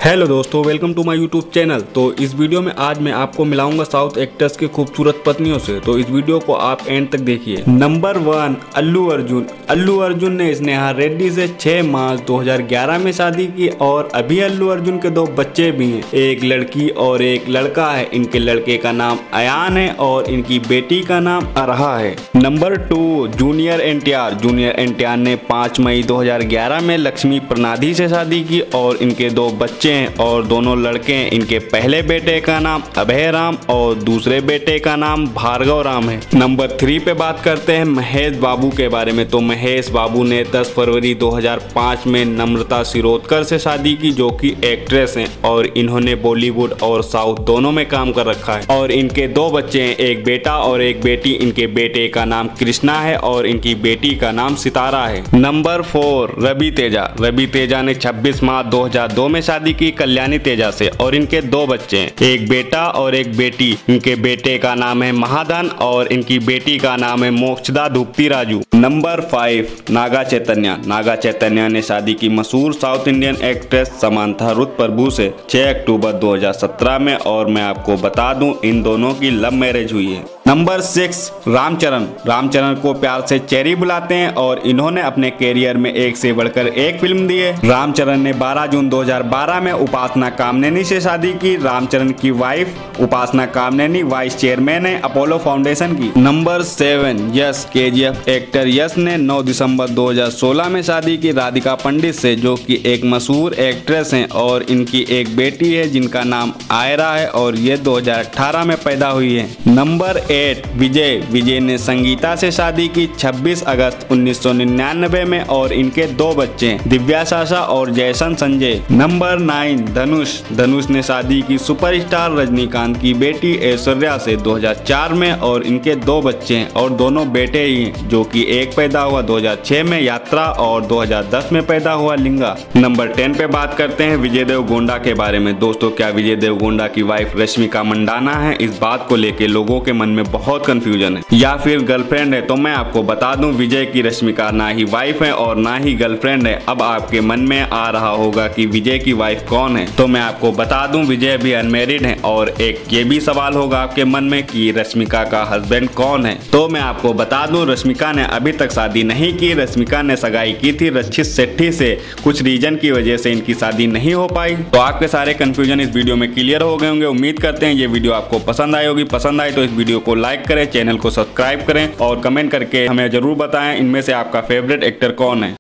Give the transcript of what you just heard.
Hello दोस्तों, welcome to my YouTube channel. तो इस वीडियो में आज मैं आपको मिलाऊंगा साउथ एक्टर्स की खूबसूरत पत्नियों से। तो इस वीडियो को आप एंड तक देखिए। नंबर 1, अल्लू अर्जुन। अल्लू अर्जुन ने स्नेहा रेड्डी से 6 मार्च 2011 में शादी की और अभी अल्लू अर्जुन के 2 बच्चे भी हैं, एक लड़की और एक लड़का है। इनके लड़के का नाम अयान है और इनकी बेटी का नाम अरहा है। Number 2, junior NTR. Junior NTR ने 5 मई 2011 में लक्ष्मी प्रनाधी से शादी की और इनके 2 बच्चे और दोनों लड़के हैं। इनके पहले बेटे का नाम अभय राम और दूसरे बेटे का नाम भार्गव राम है। नंबर 3 पे बात करते हैं महेश बाबू के बारे में। तो महेश बाबू ने 10 फरवरी 2005 में नम्रता शिरोडकर से शादी की, जो कि एक्ट्रेस हैं और इन्होंने बॉलीवुड और साउथ दोनों में काम कर रखा है। और इनके 2 बच्चे हैं, एक बेटा और एक बेटी। इनके बेटे का नाम कृष्णा है और इनकी बेटी का नाम सितारा है। नंबर 4, रवि तेजा। रवि तेजा ने 26 मार्च 2002 में शादी की कल्याणी तेजा से और इनके 2 बच्चे हैं, एक बेटा और एक बेटी। इनके बेटे का नाम है महाधन और इनकी बेटी का नाम है मोक्षदा धूपती राजू। नंबर 5, नागा चैतन्य। नागा चैतन्य ने शादी की मशहूर South Indian actress Samantha Ruth Prabhu से 6 अक्टूबर 2017 में और मैं आपको बता दूं इन दोनों की लव मैरिज हुई है। नंबर 6, रामचरण। रामचरण को प्यार से चेरी बुलाते हैं और इन्होंने अपने कैरियर में एक से बढ़कर एक फिल्म दी है। रामचरण ने 12 जून 2012 में उपासना कामनेनी से शादी की। रामचरण की wife Upasana Kamineni vice chairman है अपोलो फाउंडेशन की। Number 7, Yash. KGF actor Yash ने 9 दिसंबर 2016 में शादी की राधिका पंडित से, जो कि एक मशहूर एक्ट्रेस हैं और इनकी एक बेटी है जिनका नाम आयरा है और ये 2018 में पैदा हुई है। नंबर 8, विजय। विजय ने संगीता से शादी की 26 अगस्त 1999 में और इनके 2 बच्चे हैं, दिव्या साशा और जयसन संजय। नंबर 9, धनुष। धनुष ने शादी की सुपरस्टार रजनीकांत की बेटी ऐश्वर्या से 2004 में और इनके 2 बच्चे हैं और दोनों बेटे ही हैं, जो कि एक पैदा हुआ 2006 में यात्रा और 2010 में पैदा हुआ लिंगा। नंबर 10 पे बात करते हैं विजय देवरकोंडा के बारे में। दोस्तों, क्या विजय देवरकोंडा की वाइफ रश्मिका मंडाना है? इस बात को लेके लोगों के मन में बहुत कंफ्यूजन है, या फिर गर्लफ्रेंड है? तो मैं आपको बता दूं विजय की रश्मिका ना ही वाइफ है और ना ही गर्लफ्रेंड है। अब आपके मन में आ रहा होगा कि विजय की वाइफ कौन है, तो मैं आपको बता दूं विजय भी अनमैरिड है। और एक ये भी सवाल होगा आपके मन में कि रश्मिका का हस्बैंड कौन है, तो मैं आपको बता दूं रश्मिका ने अभी तक शादी नहीं की। रश्मिका ने सगाई की थी रक्षित शेट्टी से, कुछ रीजन की वजह से इनकी शादी नहीं हो पाई। तो आपके सारे कंफ्यूजन इस वीडियो में क्लियर हो गए होंगे। उम्मीद करते हैं ये वीडियो आपको पसंद आई होगी। पसंद आए तो इस वीडियो को लाइक करें, चैनल को सब्सक्राइब करें और कमेंट करके हमें जरूर बताएं इनमें से आपका फेवरेट एक्टर कौन है।